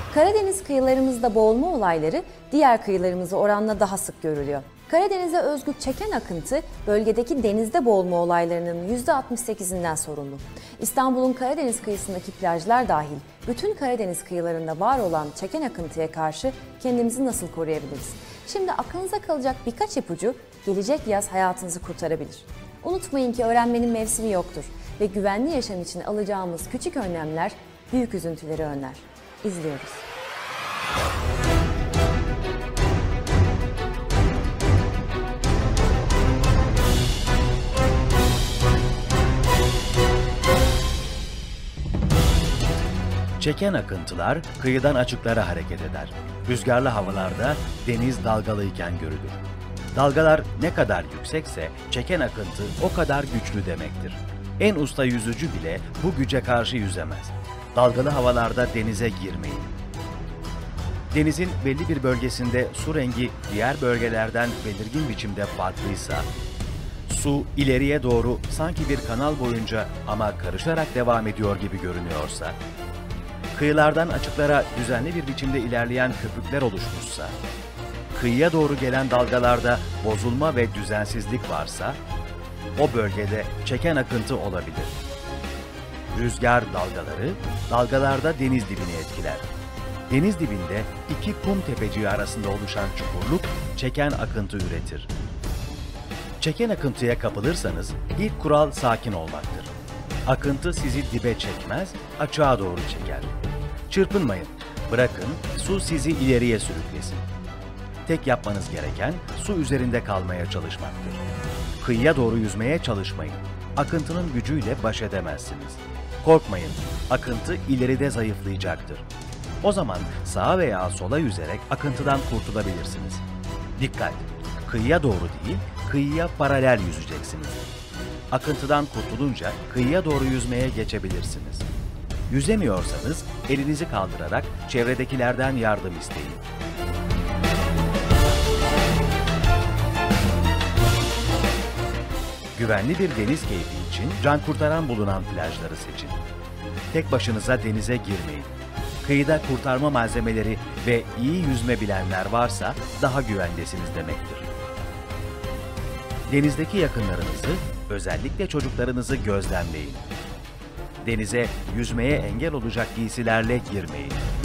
Karadeniz kıyılarımızda boğulma olayları diğer kıyılarımıza oranla daha sık görülüyor. Karadeniz'e özgü çeken akıntı bölgedeki denizde boğulma olaylarının %68'inden sorumlu. İstanbul'un Karadeniz kıyısındaki plajlar dahil bütün Karadeniz kıyılarında var olan çeken akıntıya karşı kendimizi nasıl koruyabiliriz? Şimdi aklınıza kalacak birkaç ipucu gelecek yaz hayatınızı kurtarabilir. Unutmayın ki öğrenmenin mevsimi yoktur ve güvenli yaşam için alacağımız küçük önlemler büyük üzüntüleri önler. İzliyoruz. Çeken akıntılar kıyıdan açıklara hareket eder. Rüzgarlı havalarda deniz dalgalıyken görülür. Dalgalar ne kadar yüksekse çeken akıntı o kadar güçlü demektir. En usta yüzücü bile bu güce karşı yüzemez. Dalgalı havalarda denize girmeyin. Denizin belli bir bölgesinde su rengi diğer bölgelerden belirgin biçimde farklıysa, su ileriye doğru sanki bir kanal boyunca ama karışarak devam ediyor gibi görünüyorsa, kıyılardan açıklara düzenli bir biçimde ilerleyen köpükler oluşmuşsa, kıyıya doğru gelen dalgalarda bozulma ve düzensizlik varsa, o bölgede çeken akıntı olabilir. Rüzgar dalgaları, dalgalarda deniz dibini etkiler. Deniz dibinde iki kum tepeciği arasında oluşan çukurluk çeken akıntı üretir. Çeken akıntıya kapılırsanız ilk kural sakin olmaktır. Akıntı sizi dibe çekmez, açığa doğru çeker. Çırpınmayın, bırakın su sizi ileriye sürüklesin. Tek yapmanız gereken su üzerinde kalmaya çalışmaktır. Kıyıya doğru yüzmeye çalışmayın. Akıntının gücüyle baş edemezsiniz. Korkmayın, akıntı ileride zayıflayacaktır. O zaman sağa veya sola yüzerek akıntıdan kurtulabilirsiniz. Dikkat! Kıyıya doğru değil, kıyıya paralel yüzeceksiniz. Akıntıdan kurtulunca kıyıya doğru yüzmeye geçebilirsiniz. Yüzemiyorsanız elinizi kaldırarak çevredekilerden yardım isteyin. Güvenli bir deniz keyfi için can kurtaran bulunan plajları seçin. Tek başınıza denize girmeyin. Kıyıda kurtarma malzemeleri ve iyi yüzme bilenler varsa daha güvendesiniz demektir. Denizdeki yakınlarınızı, özellikle çocuklarınızı gözlemleyin. Denize yüzmeye engel olacak giysilerle girmeyin.